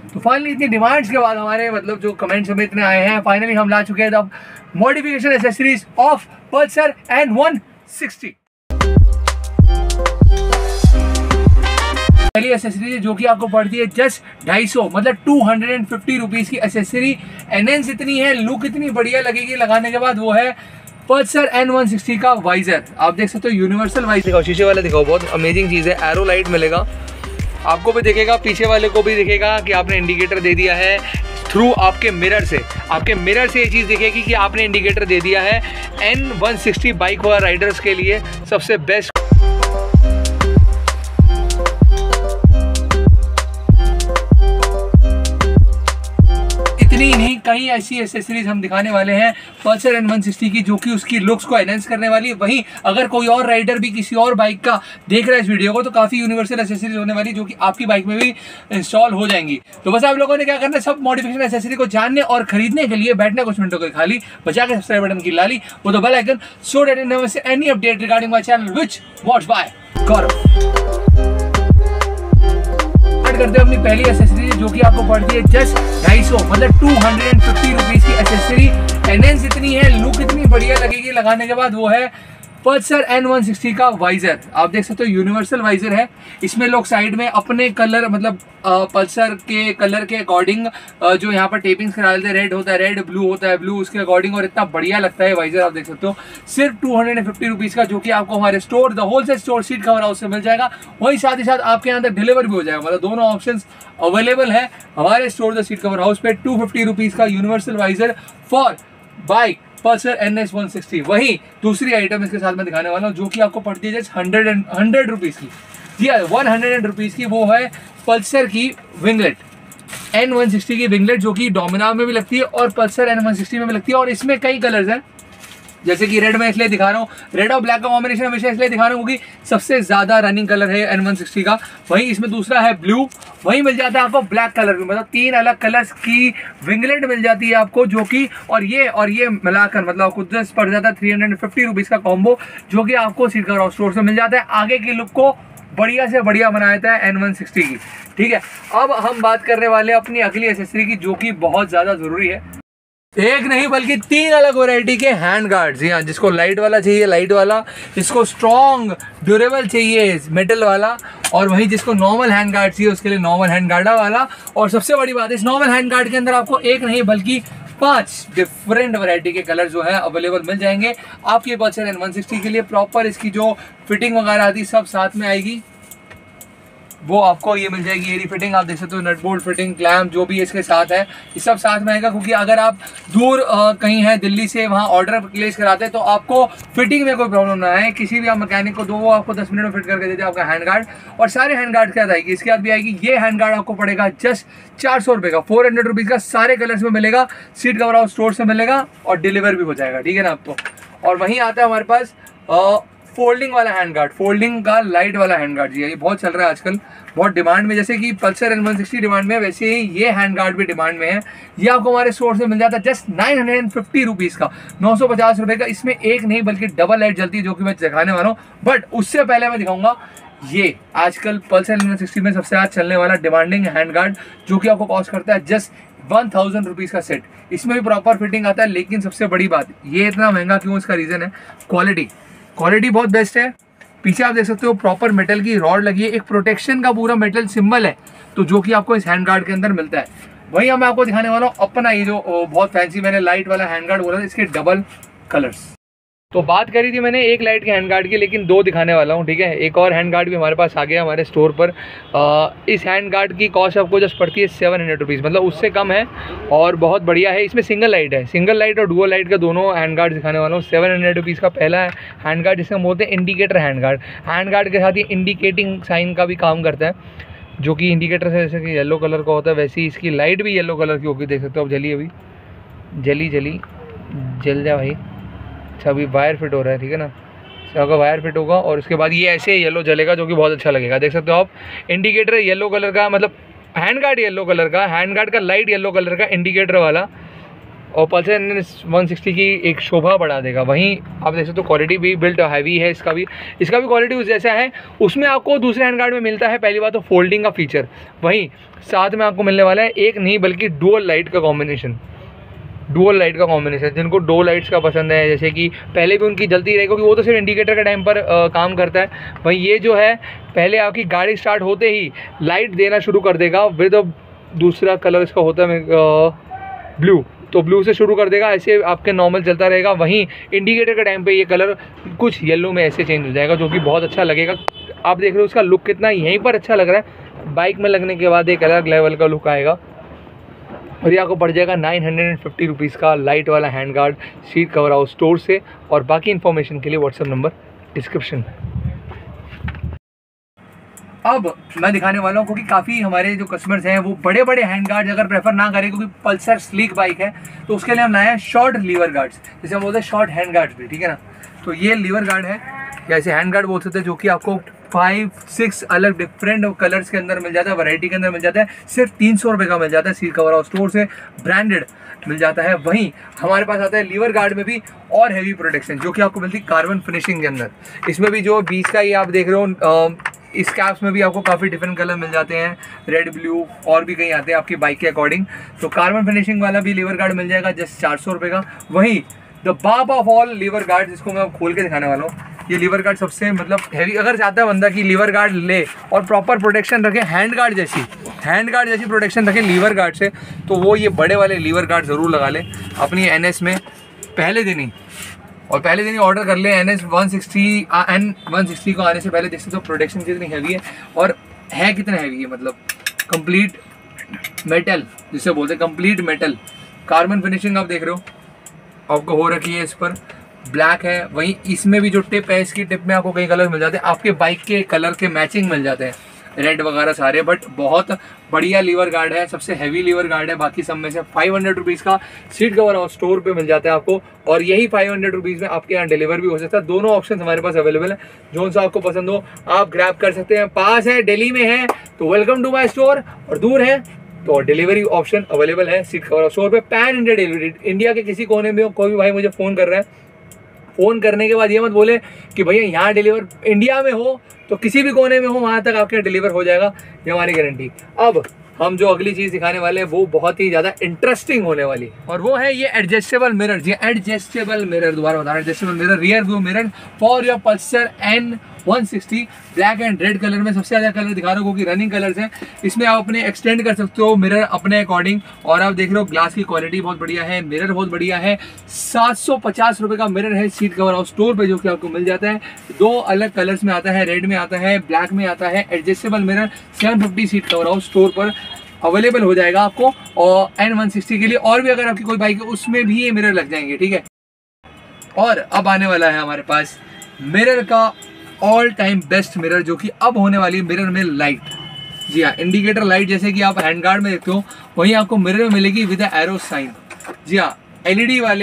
तो फाइनली इतनी डिमांड्स के बाद हमारे मतलब जो कमेंट्स हमें इतने आए हैं, फाइनली हम ला चुके हैं the modification accessories of Pulsar N160। पहली एसेसरी जो कि आपको पड़ती है जस्ट 250, मतलब 250 रुपीज़ की एसेसरी। एनएंस इतनी है, लुक इतनी बढ़िया लगेगी लगाने के बाद, वो है पल्सर N160 का वाइजर। आप देख सकते हो यूनिवर्सल वाइजर। दिखाओ शीशे वाला, दिखाओ, बहुत अमेजिंग चीज़ है। एरो लाइट मिलेगा आपको भी, दिखेगा पीछे वाले को भी दिखेगा कि आपने इंडिकेटर दे दिया है थ्रू आपके मिरर से। आपके मिरर से ये चीज़ दिखेगी कि आपने इंडिकेटर दे दिया है। N160 बाइक वाला राइडर्स के लिए सबसे बेस्ट। इतनी नहीं, कई ऐसी एसेसरीज हम दिखाने वाले हैं पल्सर N160 की जो कि उसकी लुक्स को एनहेंस करने वाली है। वहीं अगर कोई और राइडर भी किसी और बाइक का देख रहा है इस वीडियो को, तो काफ़ी यूनिवर्सल एसेसरीज होने वाली जो कि आपकी बाइक में भी इंस्टॉल हो जाएंगी। तो बस आप लोगों ने क्या करना है, सब मॉडिफिकेशन एसेसरी को जानने और खरीदने के लिए बैठने कुछ मिनटों के खाली बचा के सब्सक्राइब बटन की लाली, वो तो bell icon, so that you never miss any update regarding my channel which watched by Gaurav. करते हैं अपनी पहली एसेसरी जो कि आपको पड़ती है जस्ट 250, मतलब 250 रुपीज़ की एसेसरी। एनएंस इतनी है, लुक इतनी बढ़िया लगेगी लगाने के बाद, वो है पल्सर N160 का वाइजर। आप देख सकते हो यूनिवर्सल वाइजर है। इसमें लोग साइड में अपने कलर, मतलब पल्सर के कलर के अकॉर्डिंग जो यहाँ पर टेपिंग्स करा लेते हैं। रेड होता है रेड, ब्लू होता है ब्लू, उसके अकॉर्डिंग, और इतना बढ़िया लगता है वाइजर। आप देख सकते हो सिर्फ 250 रुपीज़ का, जो कि आपको हमारे store, the wholesale store seat cover house से मिल जाएगा। वहीं साथ ही साथ आपके यहाँ तक डिलीवर भी हो जाएगा, मतलब दोनों ऑप्शन अवेलेबल है हमारे store the seat cover house पे। 250 रुपीज़ का universal visor for bike Pulsar NS160। वहीं दूसरी आइटम इसके साथ में दिखाने वाला हूँ जो कि आपको पड़ती है जस्ट 100 रुपीज़ की, जी हाँ 100 रुपीज़ की। वो है पल्सर की विंगलेट N160 की विंगलेट, जो कि डोमिनार में भी लगती है और पल्सर N160 में भी लगती है। और इसमें कई कलर्स हैं, जैसे कि रेड में इसलिए दिखा रहा हूँ, रेड और ब्लैक का कॉम्बिनेशन हमेशा इसलिए दिखा रहा हूँ क्योंकि सबसे ज़्यादा रनिंग कलर है N160 का। वहीं इसमें दूसरा है ब्लू, वहीं मिल जाता है आपको ब्लैक कलर में, मतलब 3 अलग कलर्स की विंगलेट मिल जाती है आपको, जो कि और ये मिलाकर मतलब आपको जस्ट पड़ जाता है 350 रुपीज़ का कॉम्बो, जो कि आपको सीट कवर हाउस स्टोर से मिल जाता है। आगे की लुक को बढ़िया से बढ़िया बना देता है N160 की। ठीक है, अब हम बात करने वाले हैं अपनी अगली एसेसरी की, जो कि बहुत ज़्यादा ज़रूरी है। एक नहीं बल्कि 3 अलग वैरायटी के हैंड गार्ड्स। यहाँ जिसको लाइट वाला चाहिए लाइट वाला, जिसको स्ट्रॉन्ग ड्यूरेबल चाहिए मेटल वाला, और वहीं जिसको नॉर्मल हैंड गार्ड चाहिए उसके लिए नॉर्मल हैंड गार्डा वाला। और सबसे बड़ी बात है, इस नॉर्मल हैंड गार्ड के अंदर आपको एक नहीं बल्कि 5 डिफरेंट वैरायटी के कलर जो है अवेलेबल मिल जाएंगे आपके पल्सर N160 के लिए। प्रॉपर इसकी जो फिटिंग वगैरह आती सब साथ में आएगी, वो आपको ये मिल जाएगी। एरी फिटिंग आप देख सकते हो, नट बोल्ट फिटिंग, क्लैम्प जो भी इसके साथ है ये सब साथ में आएगा। क्योंकि अगर आप दूर कहीं है दिल्ली से, वहाँ ऑर्डर प्लेस कराते हैं तो आपको फिटिंग में कोई प्रॉब्लम ना आए, किसी भी आप मैकेनिक को दो, वो आपको 10 मिनट में फिट करके देते हैं आपका हैंड गार्ड। और सारे हैंड गार्ड के साथ आएगी, इसके बाद भी आएगी ये हैंड गार्ड, आपको पड़ेगा जस्ट 400 रुपये का, 400 रुपीज़ का। सारे कलर्स में मिलेगा, सीट कवर हाउस स्टोर से मिलेगा और डिलीवर भी हो जाएगा, ठीक है ना आपको। और वहीं आता है हमारे पास फोल्डिंग वाला हैंड गार्ड, फोल्डिंग का लाइट वाला हैंड गार्ड। जी ये बहुत चल रहा है आजकल, बहुत डिमांड में। जैसे कि पल्सर N160 डिमांड में है, वैसे ही ये हैंड गार्ड भी डिमांड में है। ये आपको हमारे स्टोर से मिल जाता है जस्ट 950 रुपीज़ का, 950 रुपये का। इसमें एक नहीं बल्कि डबल लाइट जलती है, जो कि मैं दिखाने वाला हूँ। बट उससे पहले मैं दिखाऊंगा ये आजकल पल्सर N160 में सबसे ज़्यादा चलने वाला डिमांडिंग हैंड गार्ड, जो कि आपको कॉस्ट करता है जस्ट 1000 रुपीज़ का सेट। इसमें भी प्रॉपर फिटिंग आता है, लेकिन सबसे बड़ी बात ये इतना महंगा क्यों, इसका रीज़न है क्वालिटी बहुत बेस्ट है। पीछे आप देख सकते हो प्रॉपर मेटल की रॉड लगी है, एक प्रोटेक्शन का पूरा मेटल सिंबल है, तो जो कि आपको इस हैंड गार्ड के अंदर मिलता है। वहीं मैं आपको दिखाने वाला हूँ अपना ये जो बहुत फैंसी मैंने लाइट वाला हैंड गार्ड बोला था, इसके डबल कलर्स। तो बात करी थी मैंने एक लाइट के हैंड गार्ड की, लेकिन 2 दिखाने वाला हूँ, ठीक है। एक और हैंड गार्ड भी हमारे पास आ गया हमारे स्टोर पर। इस हैंड गार्ड की कॉस्ट आपको जस्ट पड़ती है 700 रुपीज़, मतलब उससे कम है और बहुत बढ़िया है। इसमें सिंगल लाइट है, सिंगल लाइट और डुअल लाइट का दोनों हैंड गार्ड दिखाने वाला हूँ। 700 रुपीज़ का पहला हैंड गार्ड, जिसमें बोलते हैं indicator hand guard. Hand guard के साथ ये इंडिकेटिंग साइन का भी काम करता है, जो कि इंडिकेटर से जैसे कि येलो कलर का होता है, वैसे ही इसकी लाइट भी येलो कलर की होगी। देख सकते हो आप, जली अभी जल जाए भाई। अच्छा अभी वायर फिट हो रहा है, ठीक है ना। अगर वायर फिट होगा और उसके बाद ये ऐसे येलो जलेगा, जो कि बहुत अच्छा लगेगा। देख सकते हो आप, इंडिकेटर येलो कलर का, मतलब हैंड गार्ड येलो कलर का, हैंड गार्ड का लाइट येलो कलर का, इंडिकेटर वाला और पल्सर NS 160 की एक शोभा बढ़ा देगा। वहीं आप देख सकते हो क्वालिटी भी बिल्ट हैवी है, इसका भी क्वालिटी उस जैसा है। उसमें आपको दूसरे हैंड गार्ड में मिलता है पहली बात तो फोल्डिंग का फीचर, वहीं साथ में आपको मिलने वाला है एक नहीं बल्कि डुअल लाइट का कॉम्बिनेशन। जिनको डो लाइट्स का पसंद है, जैसे कि पहले भी उनकी जलती रही क्योंकि वो तो सिर्फ इंडिकेटर के टाइम पर काम करता है, वहीं ये जो है पहले आपकी गाड़ी स्टार्ट होते ही लाइट देना शुरू कर देगा विद दूसरा कलर इसका होता है ब्लू, तो ब्लू से शुरू कर देगा, ऐसे आपके नॉर्मल चलता रहेगा। वहीं इंडिकेटर के टाइम पे ये कलर कुछ येलो में ऐसे चेंज हो जाएगा जो कि बहुत अच्छा लगेगा। आप देख रहे हो उसका लुक कितना यहीं पर अच्छा लग रहा है, बाइक में लगने के बाद एक अलग लेवल का लुक आएगा। और ये आपको पड़ जाएगा 950 रुपीज़ का लाइट वाला hand guard seat cover house store से। और बाकी इन्फॉर्मेशन के लिए व्हाट्सएप नंबर डिस्क्रिप्शन में। अब मैं दिखाने वाला हूँ क्योंकि काफ़ी हमारे जो कस्टमर्स हैं वो बड़े बड़े हैंड गार्ड्स अगर प्रेफर ना करें क्योंकि पल्सर स्लीक बाइक है, तो उसके लिए हम लाए हैं शॉर्ट लीवर गार्ड्स, जैसे हम बोलते हैं शॉर्ट हैंड गार्ड्स भी, ठीक है ना। तो ये लीवर गार्ड है या ऐसे हैंड गार्ड बोल सकते हैं, जो कि आपको 5-6 अलग डिफरेंट कलर्स के अंदर मिल जाता है, वैरायटी के अंदर मिल जाता है। सिर्फ 300 रुपये का मिल जाता है, सीट कवर हाउस स्टोर से ब्रांडेड मिल जाता है। वहीं हमारे पास आता है लीवर गार्ड में भी और हैवी प्रोटेक्शन, जो कि आपको मिलती है कार्बन फिनिशिंग के अंदर। इसमें भी जो 20 का ये आप देख रहे हो, इस कैप्स में भी आपको काफ़ी डिफरेंट कलर मिल जाते हैं, रेड, ब्लू और भी कहीं आते हैं आपकी बाइक के अकॉर्डिंग। तो कार्बन फिनिशिंग वाला भी लीवर गार्ड मिल जाएगा जस्ट 400 रुपये का। वहीं द बाप ऑफ ऑल लीवर गार्ड, जिसको मैं खोल के दिखाने वाला हूँ, ये लीवर गार्ड सबसे मतलब हैवी अगर चाहता है बंदा कि लीवर गार्ड ले और प्रॉपर प्रोटेक्शन रखे, हैंड गार्ड जैसी प्रोटेक्शन रखे लीवर गार्ड से, तो वो ये बड़े वाले लीवर गार्ड ज़रूर लगा ले अपनी NS में पहले दिन ही ऑर्डर कर ले। NS 160 को आने से पहले देख सकते हो प्रोटेक्शन कितनी हैवी है और है कितना हैवी है, मतलब कंप्लीट मेटल जिसे बोलते हैं, कंप्लीट मेटल। कार्बन फिनिशिंग आप देख रहे हो आपको हो रखी है, इस पर ब्लैक है। वहीं इसमें भी जो टिप है, इसकी टिप में आपको कई कलर मिल जाते हैं, आपके बाइक के कलर के मैचिंग मिल जाते हैं, रेड वगैरह सारे। बट बहुत बढ़िया लीवर गार्ड है, सबसे हैवी लीवर गार्ड है बाकी सब में से। 500 रुपीज़ का सीट कवर हाउस स्टोर पे मिल जाता है आपको, और यही 500 रुपीज़ में आपके यहाँ डिलीवर भी हो सकता है। दोनों ऑप्शन हमारे पास अवेलेबल है, जो सा आपको पसंद हो आप ग्रैब कर सकते हैं। पास है, दिल्ली में है तो वेलकम टू माई स्टोर, और दूर है तो डिलीवरी ऑप्शन अवेलेबल है सीट कवर हाउस स्टोर पे। पैन इंडिया डिलीवरी, इंडिया के किसी कोने में हो, कोई भी भाई मुझे फ़ोन कर रहा है, फ़ोन करने के बाद ये मत बोले कि भैया यहाँ डिलीवर, इंडिया में हो तो किसी भी कोने में हो वहाँ तक आपके डिलीवर हो जाएगा, ये हमारी गारंटी। अब हम जो अगली चीज़ दिखाने वाले हैं वो बहुत ही ज़्यादा इंटरेस्टिंग होने वाली है, और वो है ये एडजस्टेबल मिरर। जी एडजस्टेबल मिरर, दोबारा बता रहा हूं, adjustable mirror, rear view mirror for your Pulsar N160 black and red colour में। सबसे ज़्यादा कलर दिखा रहा हूँ क्योंकि रनिंग कलर्स हैं। इसमें आप अपने एक्सटेंड कर सकते हो मिरर अपने अकॉर्डिंग, और आप देख रहे हो ग्लास की क्वालिटी बहुत बढ़िया है, मिरर बहुत बढ़िया है। 750 रुपये का मिरर है सीट कवर हाउस स्टोर पे, जो कि आपको मिल जाता है। 2 अलग कलर्स में आता है, रेड में आता है, ब्लैक में आता है। Adjustable mirror 750 seat cover house store पर अवेलेबल हो जाएगा आपको, और N160 के लिए और भी अगर आपकी कोई बाइक है उसमें भी ये मिरर लग जाएंगे, ठीक है। और अब आने वाला है हमारे पास मिरर का ऑल टाइम बेस्ट मिरर, जो कि अब होने वाली मिरर में लाइट। जी हाँ, इंडिकेटर लाइट जैसे कि आप हैंड गार्ड में देखते हो वहीं आपको मिरर में मिलेगी विद एरो साइन। जी हाँ, LED वाले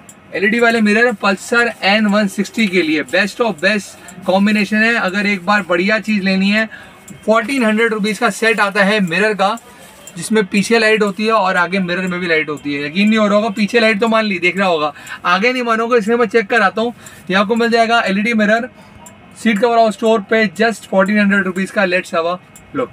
मिरर पल्सर N160 के लिए बेस्ट ऑफ बेस्ट कॉम्बिनेशन है। अगर एक बार बढ़िया चीज़ लेनी है, 1400 रुपीज़ का सेट आता है मिरर का, जिसमें पीछे लाइट होती है और आगे मिरर में भी लाइट होती है। यकीन नहीं हो रहा होगा, पीछे लाइट तो मान ली देख रहा होगा, आगे नहीं मानोगे, इसलिए मैं चेक कराता हूँ। ये आपको मिल जाएगा LED mirror seat cover house store पे जस्ट 1400 रुपीज़ का। Let's have a look.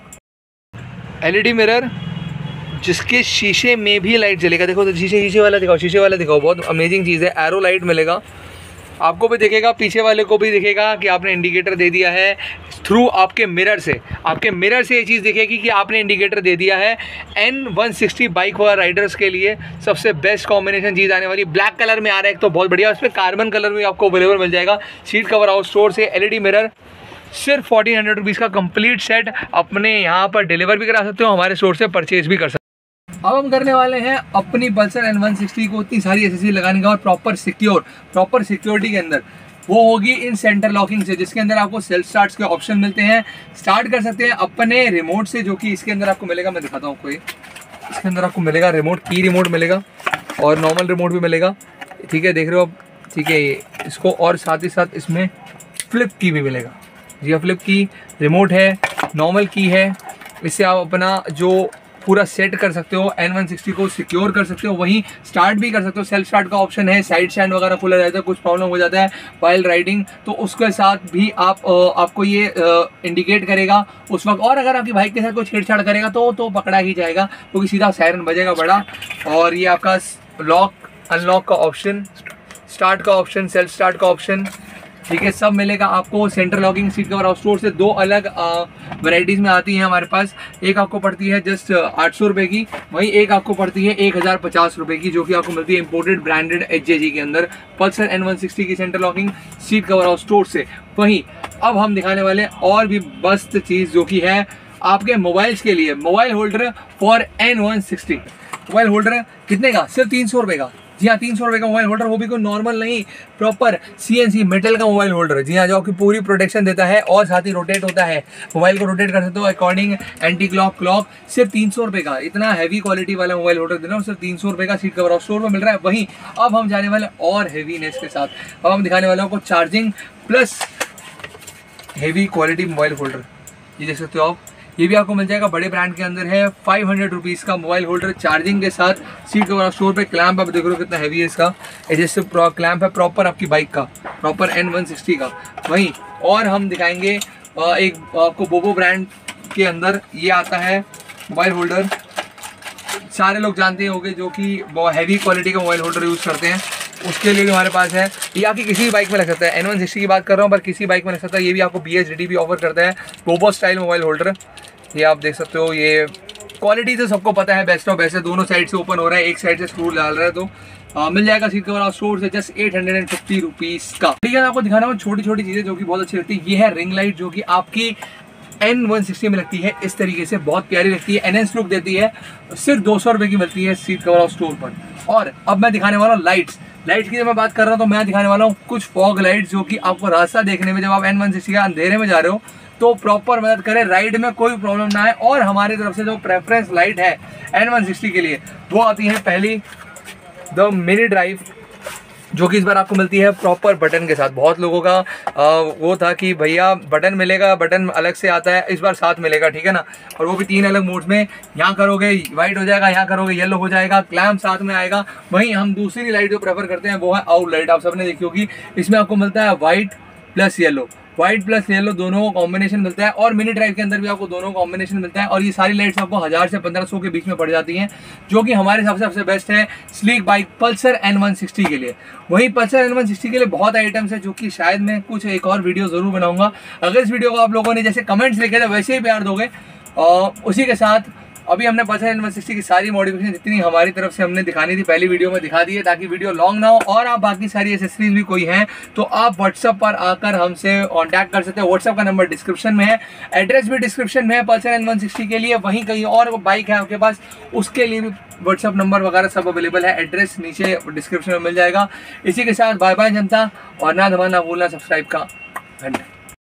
LED mirror जिसके शीशे में भी लाइट जलेगा, देखो तो शीशे वाला दिखाओ, बहुत अमेजिंग चीज़ है। एरो लाइट मिलेगा आपको भी, दिखेगा पीछे वाले को भी दिखेगा कि आपने इंडिकेटर दे दिया है थ्रू आपके मिरर से। आपके मिरर से ये चीज़ दिखेगी कि आपने इंडिकेटर दे दिया है। N160 बाइक वाला राइडर्स के लिए सबसे बेस्ट कॉम्बिनेशन चीज़ आने वाली। ब्लैक कलर में आ रहा है एक तो बहुत बढ़िया, उस पर कार्बन कलर में आपको अवेलेबल मिल जाएगा सीट कवर हाउस स्टोर से। LED मिरर सिर्फ 1400 रुपीज़ का कंप्लीट सेट अपने यहाँ पर डिलीवर भी करा सकते हो, हमारे स्टोर से परचेज भी कर सकते हो। अब हम करने वाले हैं अपनी पल्सर N160 को इतनी सारी एसेसरी लगाने का और प्रॉपर सिक्योरिटी के अंदर, वो होगी इन सेंटर लॉकिंग से, जिसके अंदर आपको सेल्फ स्टार्ट्स के ऑप्शन मिलते हैं। स्टार्ट कर सकते हैं अपने रिमोट से, जो कि इसके अंदर आपको मिलेगा, मैं दिखाता हूँ आपको। इसके अंदर आपको मिलेगा रिमोट, की रिमोट मिलेगा और नॉर्मल रिमोट भी मिलेगा, ठीक है, देख रहे हो आप, ठीक है ये इसको, और साथ ही साथ इसमें फ्लिप की भी मिलेगा। जी हाँ, फ्लिप की रिमोट है, नॉर्मल की है। इससे आप अपना जो पूरा सेट कर सकते हो, N160 को सिक्योर कर सकते हो, वहीं स्टार्ट भी कर सकते हो। सेल्फ स्टार्ट का ऑप्शन है, साइड स्टैंड वगैरह खुला रहता है, कुछ प्रॉब्लम हो जाता है वाइल राइडिंग तो उसके साथ भी आपको ये इंडिकेट करेगा उस वक्त। और अगर आपकी बाइक के साथ कोई छेड़छाड़ करेगा तो पकड़ा ही जाएगा, क्योंकि सीधा सायरन बजेगा बड़ा। और ये आपका लॉक अनलॉक का ऑप्शन, स्टार्ट का ऑप्शन, सेल्फ स्टार्ट का ऑप्शन, ठीक है, सब मिलेगा आपको। Centre locking seat cover out store से 2 अलग वैरायटीज़ में आती हैं हमारे पास। एक आपको पड़ती है जस्ट 800 रुपये की, वहीं एक आपको पड़ती है 1050 रुपये की, जो कि आपको मिलती है इंपोर्टेड ब्रांडेड HJG के अंदर पल्सर N160 की centre locking seat cover out store से। वहीं अब हम दिखाने वाले और भी मस्त चीज़ जो कि है आपके मोबाइल्स के लिए, mobile holder for N160। Mobile holder कितने का? सिर्फ 300 रुपये का। जी हाँ, 300 रुपये का मोबाइल होल्डर, वो भी कोई नॉर्मल नहीं, प्रॉपर CNC मेटल का मोबाइल होल्डर। जी हाँ, जो आपकी पूरी प्रोटेक्शन देता है और साथ ही रोटेट होता है, मोबाइल को रोटेट कर सकते हो अकॉर्डिंग एंटी क्लॉक। सिर्फ 300 रुपये का इतना हैवी क्वालिटी वाला मोबाइल होल्डर देना, सिर्फ 300 रुपये का सीट कवर आउट स्टोर में मिल रहा है। वहीं अब हम जाने वाले और हैवीनेस के साथ, अब हम दिखाने वाले आपको charging plus heavy quality mobile holder. ये देख सकते हो आप, ये भी आपको मिल जाएगा, बड़े ब्रांड के अंदर है। 500 रुपीज़ का मोबाइल होल्डर चार्जिंग के साथ सीट कवर स्टोर पे। क्लैंप आप देख रहे हो कितना हैवी है इसका, जैसे क्लैंप है प्रॉपर आपकी बाइक का, प्रॉपर N160 का। वहीं और हम दिखाएंगे एक आपको बोबो ब्रांड के अंदर ये आता है मोबाइल होल्डर, सारे लोग जानते होंगे, जो कि बहुत हैवी क्वालिटी का मोबाइल होल्डर यूज़ करते हैं, उसके लिए भी हमारे पास है। ये आपकी किसी भी बाइक में लग सकता है, N160 की बात कर रहा हूँ, पर किसी बाइक में लग सकता है। ये भी आपको BSDT भी ऑफर करता है, बोबो स्टाइल मोबाइल होल्डर। ये आप देख सकते हो, ये क्वालिटी तो सबको पता है, बेस्ट ऑफ बेस्ट है। दोनों साइड से ओपन हो रहा है, एक साइड से स्क्रू डाल रहा है, तो मिल जाएगा सीट कवर आउट स्टोर से जस्ट 850 रुपीज़ का। ठीक है, आपको दिखाना है छोटी छोटी चीज़ें जो कि बहुत अच्छी लगती है। ये है रिंग लाइट, जो कि आपकी N160 में लगती है इस तरीके से, बहुत प्यारी लगती है, एनहेंस लुक देती है। सिर्फ 200 रुपये की मिलती है सीट कवर आउट स्टोर पर। और अब मैं दिखाने वाला हूँ लाइट्स की जब मैं बात कर रहा हूँ, तो मैं दिखाने वाला हूँ कुछ फॉग लाइट्स, जो कि आपको रास्ता देखने में, जब आप N160 के अंधेरे में जा रहे हो तो प्रॉपर मदद करे, राइड में कोई प्रॉब्लम ना आए। और हमारी तरफ से जो प्रेफरेंस लाइट है N160 के लिए, वो आती है पहली द मिनी ड्राइव, जो कि इस बार आपको मिलती है प्रॉपर बटन के साथ। बहुत लोगों का वो था कि भैया बटन मिलेगा, बटन अलग से आता है, इस बार साथ मिलेगा, ठीक है ना। और वो भी 3 अलग मोड्स में, यहाँ करोगे वाइट हो जाएगा, यहाँ करोगे येलो हो जाएगा, क्लैम्प साथ में आएगा। वहीं हम दूसरी लाइट जो प्रेफर करते हैं वो है आउट लाइट। आप सबने देखी होगी, इसमें आपको मिलता है white plus yellow, white plus yellow दोनों को कॉम्बिनेशन मिलता है। और मिनी ड्राइव के अंदर भी आपको दोनों कॉम्बिनेशन मिलता है। और ये सारी लाइट्स आपको 1000 से 1500 के बीच में पड़ जाती हैं, जो कि हमारे हिसाब से सबसे बेस्ट है स्लीक बाइक पल्सर N160 के लिए। वहीं पल्सर N160 के लिए बहुत आइटम्स है, जो कि शायद मैं कुछ एक और वीडियो ज़रूर बनाऊंगा। अगर इस वीडियो को आप लोगों ने जैसे कमेंट्स लिखे थे वैसे ही प्यार दोगे, उसी के साथ अभी हमने पल्सर N160 की सारी मॉडिफिकेशन जितनी हमारी तरफ से हमने दिखानी थी पहली वीडियो में दिखा दी है, ताकि वीडियो लॉन्ग ना हो। और आप बाकी सारी एसेसरीज भी कोई हैं तो आप व्हाट्सअप पर आकर हमसे कांटेक्ट कर सकते हैं। व्हाट्सअप का नंबर डिस्क्रिप्शन में है, एड्रेस भी डिस्क्रिप्शन में है पल्सर N160 के लिए। वहीं कहीं और बाइक है आपके पास, उसके लिए भी व्हाट्सअप नंबर वगैरह सब अवेलेबल है, एड्रेस नीचे डिस्क्रिप्शन में मिल जाएगा। इसी के साथ बाय बाय जनता, और ना दबाना भूलना सब्सक्राइब का घंटा।